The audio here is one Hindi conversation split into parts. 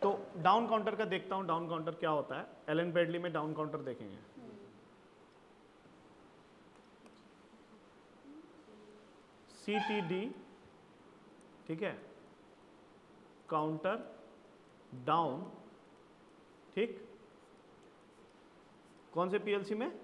तो डाउन काउंटर का देखता हूं, डाउन काउंटर क्या होता है। एलन ब्रैडली में डाउन काउंटर देखेंगे, CTD, ठीक है, काउंटर डाउन, ठीक, कौन से पीएलसी में?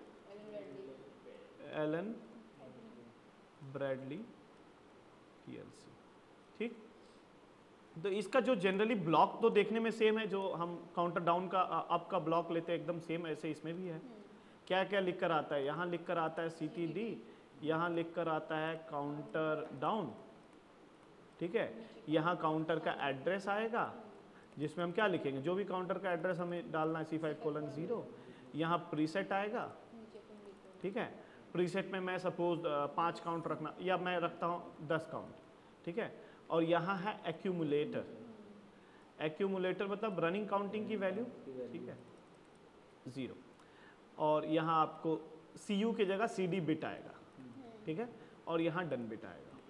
एलन ब्रैडली पीएलसी, ठीक। तो इसका जो जनरली ब्लॉक तो देखने में सेम है, जो हम काउंटर डाउन का अप का ब्लॉक लेते हैं एकदम सेम, ऐसे इसमें भी है। क्या क्या लिख कर आता है? यहाँ लिख कर आता है CTD, यहाँ लिख कर आता है काउंटर डाउन, ठीक है। यहाँ काउंटर का एड्रेस आएगा जिसमें हम क्या लिखेंगे, जो भी काउंटर का एड्रेस हमें डालना है C5:0। यहाँ प्रीसेट आएगा, ठीक है। प्रीसेट में मैं सपोज 5 काउंट रखना, या मैं रखता हूँ 10 काउंट, ठीक है। और यहाँ है एक्यूमुलेटर, एक्यूमुलेटर मतलब रनिंग काउंटिंग की वैल्यू, ठीक है, 0। और यहाँ आपको CU की जगह CD बिट आएगा, ठीक है। और यहाँ डन बिट आएगा,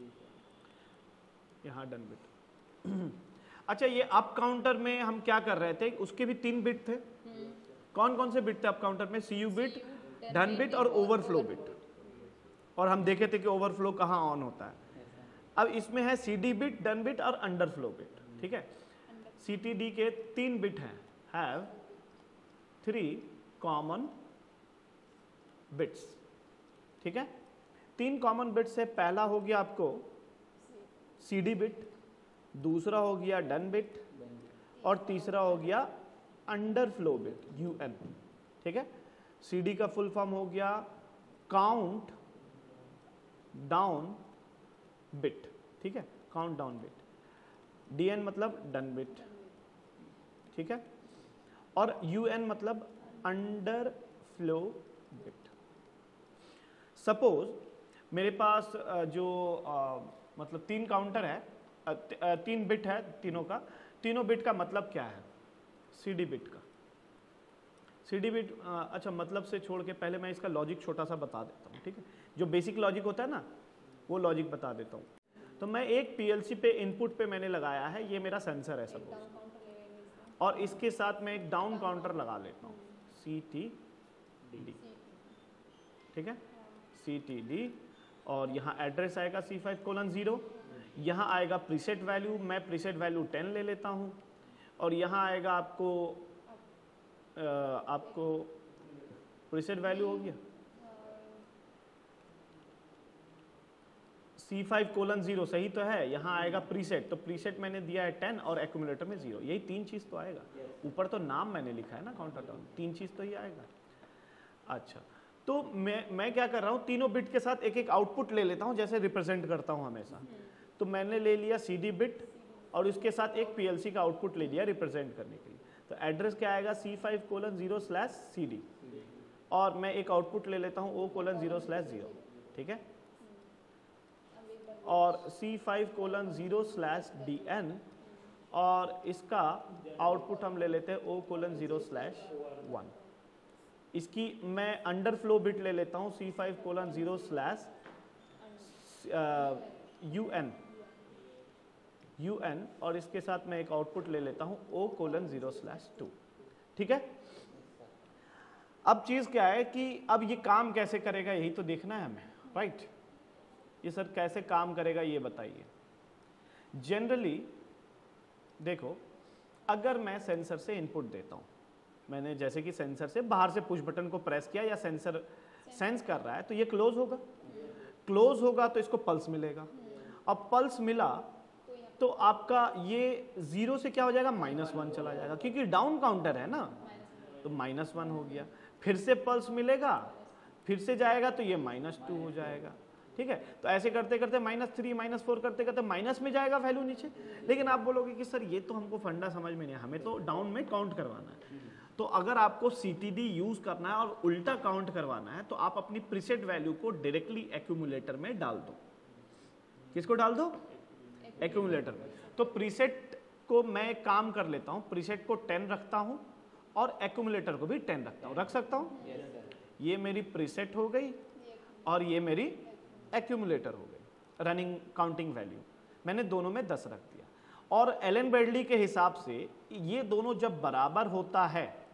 यहाँ डन बिट। अच्छा, ये अप काउंटर में हम क्या कर रहे थे, उसके भी 3 बिट थे। कौन कौन से बिट थे अप काउंटर में? CU बिट, डन बिट और ओवरफ्लो बिट। और हम देखे थे कि ओवरफ्लो कहाँ ऑन होता है। अब इसमें है CD बिट, डन बिट और अंडरफ्लो बिट, ठीक है। CTD के 3 बिट हैं, हैव 3 कॉमन बिट्स, ठीक है। 3 कॉमन बिट से पहला हो गया आपको CD बिट, दूसरा हो गया डन बिट और तीसरा हो गया अंडरफ्लो बिट, UN, ठीक है। CD का फुल फॉर्म हो गया काउंट डाउन बिट, ठीक है, काउंट डाउन बिट। DN मतलब डन बिट, ठीक है। और UN मतलब अंडरफ्लो बिट। सपोज मेरे पास जो मतलब 3 काउंटर है, 3 बिट है तीनों का, तीनों बिट का मतलब क्या है? CD बिट का, CD बिट, अच्छा मतलब से छोड़ के पहले मैं इसका लॉजिक छोटा सा बता देता हूँ, ठीक है। जो बेसिक लॉजिक होता है ना, वो लॉजिक बता देता हूँ। तो मैं एक PLC पे इनपुट पे मैंने लगाया है, ये मेरा सेंसर है सपोज, और इसके साथ मैं एक डाउन काउंटर लगा लेता हूँ, CTD, ठीक है, CTD। और यहाँ एड्रेस आएगा C5:0, यहाँ आएगा प्रीसेट वैल्यू, मैं प्रीसेट वैल्यू 10 ले लेता हूँ। और यहाँ आएगा आपको प्रीसेट वैल्यू हो गया C5:0, सही तो है। यहाँ आएगा प्रीसेट, तो प्रीसेट मैंने दिया है 10 और एक्यूमुलेटर में 0, यही 3 चीज़ तो आएगा। ऊपर तो नाम मैंने लिखा है ना काउंटर डाउन, 3 चीज़ तो ही आएगा। अच्छा, तो मैं क्या कर रहा हूँ, तीनों बिट के साथ एक एक आउटपुट ले लेता हूँ, जैसे रिप्रेजेंट करता हूँ हमेशा। तो मैंने ले लिया CD बिट और उसके साथ एक PLC का आउटपुट ले लिया रिप्रेजेंट करने के लिए। तो एड्रेस क्या आएगा C5:0/CD, और मैं एक आउटपुट ले लेता हूँ O:0/0, ठीक है। और C5:0/DN, और इसका आउटपुट हम ले लेते हैं O:0/1। इसकी मैं अंडरफ्लो बिट ले लेता हूँ C5:0/UN, और इसके साथ मैं एक आउटपुट ले लेता हूँ O:0/2, ठीक है। अब चीज़ क्या है कि अब ये काम कैसे करेगा, यही तो देखना है हमें, राइट। ये सर कैसे काम करेगा ये बताइए। जनरली देखो, अगर मैं सेंसर से इनपुट देता हूँ, मैंने जैसे कि सेंसर से बाहर से पुश बटन को प्रेस किया या सेंसर सेंस कर रहा है, तो ये क्लोज होगा, क्लोज होगा तो इसको पल्स मिलेगा। अब पल्स मिला तो आपका ये 0 से क्या हो जाएगा, -1 चला जाएगा, क्योंकि डाउन काउंटर है ना, तो -1 हो गया। फिर से पल्स मिलेगा, फिर से जाएगा तो ये -2 हो जाएगा, ठीक है। तो ऐसे करते करते -3 -4 करते करते माइनस में जाएगा वैल्यू नीचे। लेकिन आप बोलोगे कि सर ये तो हमको फंडा समझ में नहीं है, हमें तो डाउन में काउंट करवाना है। तो अगर आपको CTD यूज करना है और उल्टा काउंट करवाना है, तो आप अपनी प्रीसेट वैल्यू को डायरेक्टली एक्यूमुलेटर में डाल दो। किसको डाल दो? एक्यूमुलेटर में। तो प्रीसेट को मैं काम कर लेता हूं, प्रीसेट को 10 रखता हूं और एक्यूमुलेटर को भी 10 रखता हूं, रख सकता हूं। ये मेरी प्रीसेट हो गई और ये मेरी एक्यूमुलेटर हो गई, रनिंग काउंटिंग वैल्यू। मैंने दोनों में 10 रख दिया। और एलन ब्रैडली के हिसाब से ये दोनों जब बराबर होता है